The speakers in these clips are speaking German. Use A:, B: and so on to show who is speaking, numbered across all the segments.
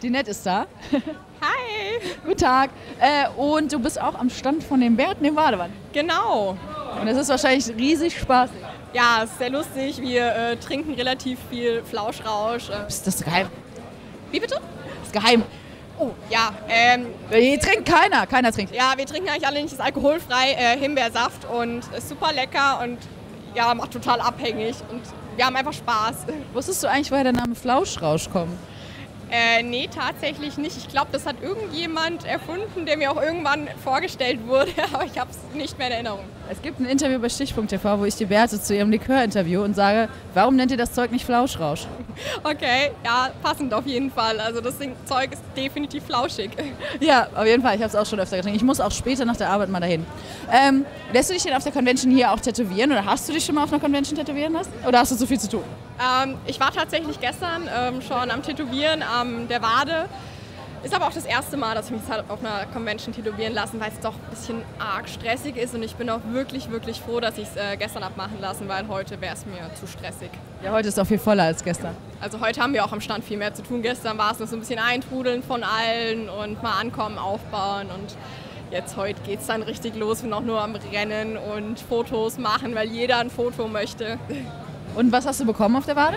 A: Die Nett ist da.
B: Hi!
A: Guten Tag. Und du bist auch am Stand von den Bärten im Badewanne.
B: Genau.
A: Und es ist wahrscheinlich riesig spaßig.
B: Ja, es ist sehr lustig. Wir trinken relativ viel Flauschrausch.
A: Ist das geheim?
B: Wie bitte?
A: Das ist geheim.
B: Oh, ja.
A: Hier trinkt keiner. Keiner trinkt.
B: Ja, wir trinken eigentlich alle nicht, ist alkoholfrei, Himbeersaft und ist super lecker und ja, macht total abhängig und wir haben einfach Spaß.
A: Wusstest du eigentlich, woher der Name Flauschrausch kommt?
B: Nee, tatsächlich nicht. Ich glaube, das hat irgendjemand erfunden, der mir auch irgendwann vorgestellt wurde, aber ich habe es nicht mehr in Erinnerung.
A: Es gibt ein Interview bei Stichpunkt TV, wo ich die Bärte zu ihrem Likör interview und sage, warum nennt ihr das Zeug nicht Flauschrausch?
B: Okay, ja, passend auf jeden Fall. Also das Zeug ist definitiv flauschig.
A: Ja, auf jeden Fall. Ich habe es auch schon öfter getrunken. Ich muss auch später nach der Arbeit mal dahin. Lässt du dich denn auf der Convention hier auch tätowieren oder hast du dich schon mal auf einer Convention tätowieren lassen? Oder hast du zu viel zu tun?
B: Ich war tatsächlich gestern schon am Tätowieren an der Wade. Ist aber auch das erste Mal, dass ich mich auf einer Convention tätowieren lassen, weil es doch ein bisschen arg stressig ist. Und ich bin auch wirklich, wirklich froh, dass ich es gestern abmachen lassen, weil heute wäre es mir zu stressig.
A: Ja, heute ist auch viel voller als gestern.
B: Also heute haben wir auch am Stand viel mehr zu tun. Gestern war es noch so ein bisschen Eintrudeln von allen und mal ankommen, aufbauen. Und jetzt heute geht es dann richtig los. Wir sind auch nur am Rennen und Fotos machen, weil jeder ein Foto möchte.
A: Und was hast du bekommen auf der Wade?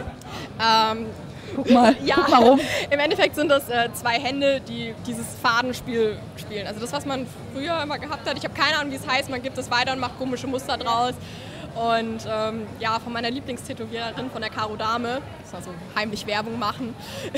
A: Guck mal,
B: ja,
A: guck mal rum.
B: Im Endeffekt sind das zwei Hände, die dieses Fadenspiel spielen. Also das, was man früher immer gehabt hat. Ich habe keine Ahnung, wie es heißt. Man gibt es weiter und macht komische Muster draus. Und ja, von meiner Lieblingstätowiererin, von der Caro Dame, das war so heimlich Werbung machen.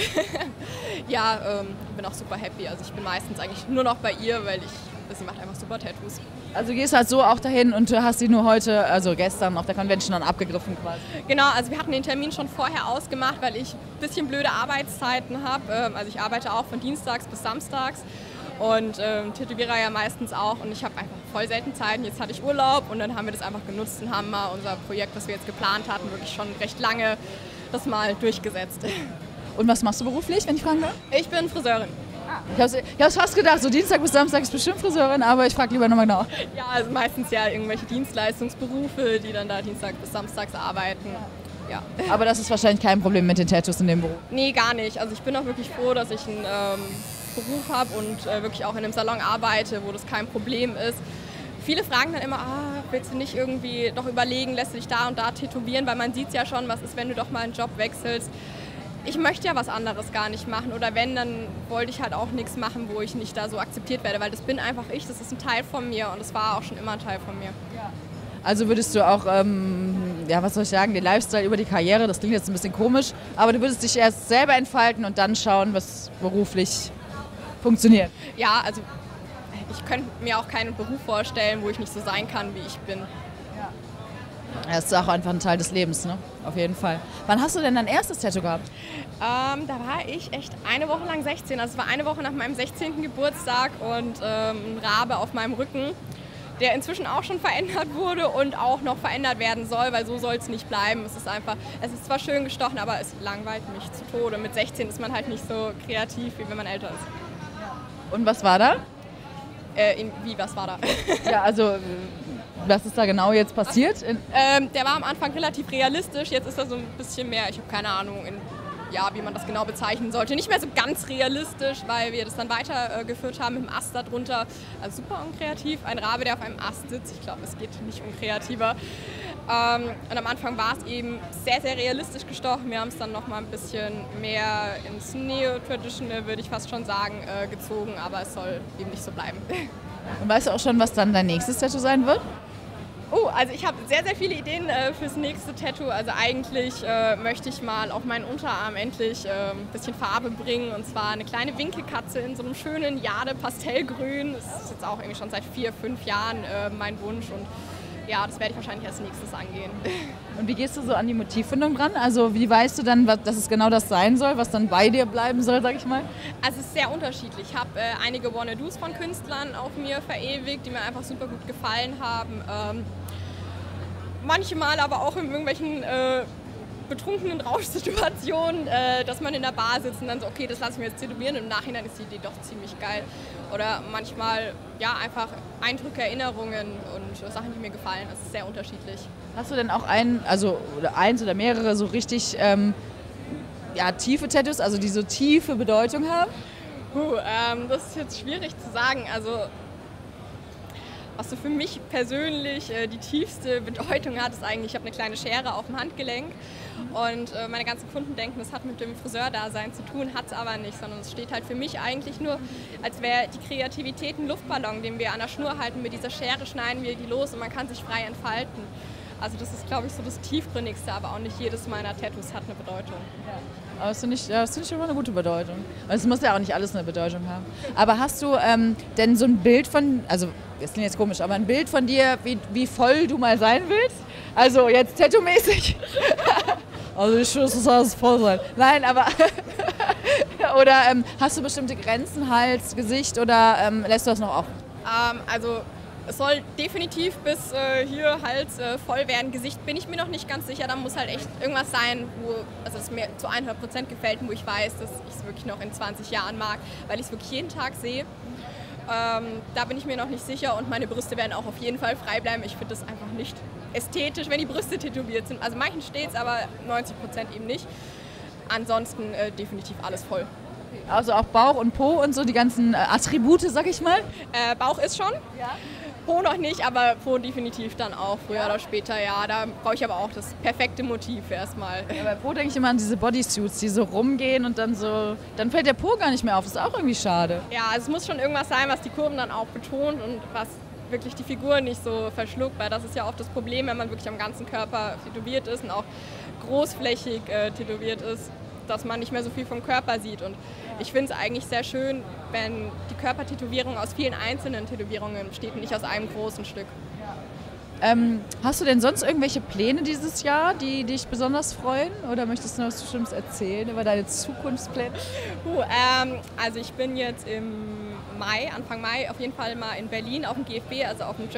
B: Ja, bin auch super happy. Also ich bin meistens eigentlich nur noch bei ihr, weil sie macht einfach super Tattoos.
A: Also du gehst halt so auch dahin und du hast sie nur heute, also gestern auf der Convention dann abgegriffen quasi.
B: Genau, also wir hatten den Termin schon vorher ausgemacht, weil ich ein bisschen blöde Arbeitszeiten habe. Also ich arbeite auch von Dienstags bis Samstags und tätowiere ja meistens auch und ich habe einfach voll selten Zeiten. Jetzt hatte ich Urlaub und dann haben wir das einfach genutzt und haben mal unser Projekt, das wir jetzt geplant hatten, wirklich schon recht lange das mal durchgesetzt.
A: Und was machst du beruflich, wenn ich fragen darf?
B: Ich bin Friseurin.
A: Ich hab's fast gedacht, so Dienstag bis Samstag ist bestimmt Friseurin, aber ich frage lieber nochmal genau.
B: Ja, also meistens ja irgendwelche Dienstleistungsberufe, die dann da Dienstag bis Samstags arbeiten. Ja.
A: Aber das ist wahrscheinlich kein Problem mit den Tattoos in dem Beruf.
B: Nee, gar nicht. Also ich bin auch wirklich froh, dass ich einen Beruf habe und wirklich auch in einem Salon arbeite, wo das kein Problem ist. Viele fragen dann immer, willst du nicht irgendwie doch überlegen, lässt du dich da und da tätowieren, weil man sieht ja schon, was ist, wenn du doch mal einen Job wechselst. Ich möchte ja was anderes gar nicht machen oder wenn, dann wollte ich halt auch nichts machen, wo ich nicht da so akzeptiert werde, weil das bin einfach ich, das ist ein Teil von mir und das war auch schon immer ein Teil von mir.
A: Ja. Also würdest du auch, ja was soll ich sagen, den Lifestyle über die Karriere, das klingt jetzt ein bisschen komisch, aber du würdest dich erst selber entfalten und dann schauen, was beruflich funktioniert?
B: Ja, also ich könnte mir auch keinen Beruf vorstellen, wo ich nicht so sein kann, wie ich bin.
A: Ja, das ist auch einfach ein Teil des Lebens, ne? Auf jeden Fall. Wann hast du denn dein erstes Tattoo gehabt?
B: Da war ich echt eine Woche lang 16. Also es war eine Woche nach meinem 16. Geburtstag und ein Rabe auf meinem Rücken, der inzwischen auch schon verändert wurde und auch noch verändert werden soll, weil so soll es nicht bleiben. Es ist zwar schön gestochen, aber es langweilt mich zu Tode. Mit 16 ist man halt nicht so kreativ, wie wenn man älter ist.
A: Und was war da?
B: Was war da?
A: Ja, also was ist da genau jetzt passiert?
B: Der war am Anfang relativ realistisch, jetzt ist er so ein bisschen mehr, ich habe keine Ahnung, wie man das genau bezeichnen sollte. Nicht mehr so ganz realistisch, weil wir das dann weitergeführt haben mit dem Ast darunter. Also super unkreativ, ein Rabe, der auf einem Ast sitzt. Ich glaube, es geht nicht unkreativer. Und am Anfang war es eben sehr, sehr realistisch gestochen. Wir haben es dann noch mal ein bisschen mehr ins Neo-Traditional, würde ich fast schon sagen, gezogen. Aber es soll eben nicht so bleiben.
A: Und weißt du auch schon, was dann dein nächstes Tattoo sein wird?
B: Oh, also ich habe sehr, sehr viele Ideen fürs nächste Tattoo. Also eigentlich möchte ich mal auf meinen Unterarm endlich ein bisschen Farbe bringen. Und zwar eine kleine Winkelkatze in so einem schönen Jade-Pastellgrün. Das ist jetzt auch irgendwie schon seit 4, 5 Jahren mein Wunsch. Und ja, das werde ich wahrscheinlich als nächstes angehen.
A: Und wie gehst du so an die Motivfindung dran? Also wie weißt du dann, dass es genau das sein soll, was dann bei dir bleiben soll, sag ich mal?
B: Also es ist sehr unterschiedlich. Ich habe einige Wanna-Dos von Künstlern auf mir verewigt, die mir einfach super gut gefallen haben. Manchmal aber auch in irgendwelchen betrunkenen Rauschsituationen, dass man in der Bar sitzt und dann so, okay, das lasse ich mir jetzt tätowieren und im Nachhinein ist die Idee doch ziemlich geil. Oder manchmal, ja, einfach Eindrücke, Erinnerungen und Sachen, die mir gefallen. Es ist sehr unterschiedlich.
A: Hast du denn auch eins oder mehrere so richtig ja, tiefe Tattoos, also die so tiefe Bedeutung haben?
B: Das ist jetzt schwierig zu sagen. Also was so für mich persönlich die tiefste Bedeutung hat, ist eigentlich, ich habe eine kleine Schere auf dem Handgelenk und meine ganzen Kunden denken, das hat mit dem Friseurdasein zu tun, hat es aber nicht, sondern es steht halt für mich eigentlich nur, als wäre die Kreativität ein Luftballon, den wir an der Schnur halten. Mit dieser Schere schneiden wir die los und man kann sich frei entfalten. Also das ist, glaube ich, so das Tiefgründigste, aber auch nicht jedes meiner Tattoos hat eine Bedeutung.
A: Ja. Aber das finde ich immer eine gute Bedeutung. Es muss ja auch nicht alles eine Bedeutung haben. Aber hast du denn so ein Bild von, also das klingt jetzt komisch, aber ein Bild von dir, wie voll du mal sein willst? Also jetzt tattoo-mäßig? Also ich wüsste, dass es voll sein. Nein, aber oder hast du bestimmte Grenzen, Hals, Gesicht oder lässt du das noch offen?
B: Also es soll definitiv bis hier Hals voll werden. Gesicht bin ich mir noch nicht ganz sicher. Da muss halt echt irgendwas sein, also es mir zu 100% gefällt, wo ich weiß, dass ich es wirklich noch in 20 Jahren mag, weil ich es wirklich jeden Tag sehe. Da bin ich mir noch nicht sicher und meine Brüste werden auch auf jeden Fall frei bleiben. Ich finde das einfach nicht ästhetisch, wenn die Brüste tätowiert sind. Also manchen steht es, aber 90% eben nicht. Ansonsten definitiv alles voll.
A: Also auch Bauch und Po und so die ganzen Attribute, sag ich mal?
B: Bauch ist schon. Ja. Po noch nicht, aber Po definitiv dann auch, früher oder später, ja. Da brauche ich aber auch das perfekte Motiv erstmal.
A: Ja, bei Po denke ich immer an diese Bodysuits, die so rumgehen und dann fällt der Po gar nicht mehr auf. Das ist auch irgendwie schade.
B: Ja, also es muss schon irgendwas sein, was die Kurven dann auch betont und was wirklich die Figur nicht so verschluckt, weil das ist ja oft das Problem, wenn man wirklich am ganzen Körper tätowiert ist und auch großflächig tätowiert ist, dass man nicht mehr so viel vom Körper sieht. Und ich finde es eigentlich sehr schön, wenn die Körpertätowierung aus vielen einzelnen Tätowierungen besteht und nicht aus einem großen Stück.
A: Hast du denn sonst irgendwelche Pläne dieses Jahr, die dich besonders freuen? Oder möchtest du noch was Bestimmtes erzählen über deine Zukunftspläne?
B: Also ich bin jetzt Anfang Mai auf jeden Fall mal in Berlin auf dem GFB, also auf dem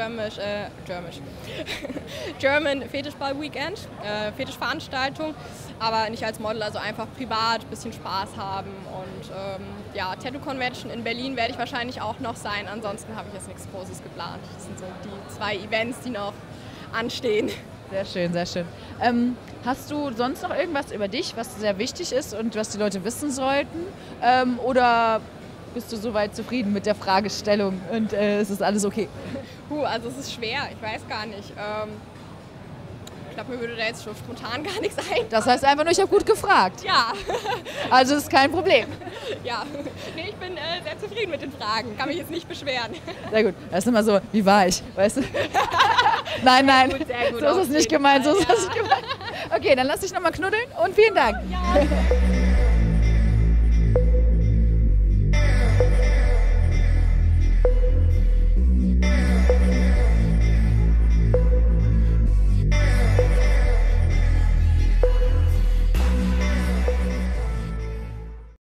B: German Fetischball Weekend, Fetischveranstaltung, aber nicht als Model, also einfach privat, ein bisschen Spaß haben und ja, Tattoo Convention in Berlin werde ich wahrscheinlich auch noch sein, ansonsten habe ich jetzt nichts Großes geplant. Das sind so die 2 Events, die noch anstehen.
A: Sehr schön, sehr schön. Hast du sonst noch irgendwas über dich, was sehr wichtig ist und was die Leute wissen sollten? Oder bist du soweit zufrieden mit der Fragestellung und es ist alles okay?
B: Also es ist schwer, ich weiß gar nicht. Ich glaube, mir würde da jetzt schon spontan gar nichts einfallen.
A: Das heißt einfach nur, ich habe gut gefragt.
B: Ja.
A: Also ist kein Problem.
B: Ja, nee, ich bin sehr zufrieden mit den Fragen, kann mich jetzt nicht beschweren.
A: Sehr gut, das ist immer so, wie war ich, weißt du? Nein, nein,
B: sehr gut,
A: so ist es nicht gemeint, so ist es nicht gemeint. Okay, dann lass dich nochmal knuddeln und vielen Dank.
B: Ja.